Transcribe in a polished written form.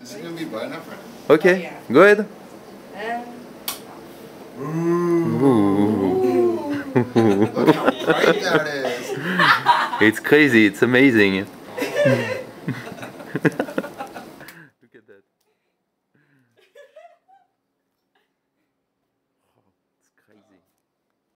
Is it gonna be bright enough for him? Okay, Oh, yeah. go ahead. Look how bright that is. It's crazy, it's amazing.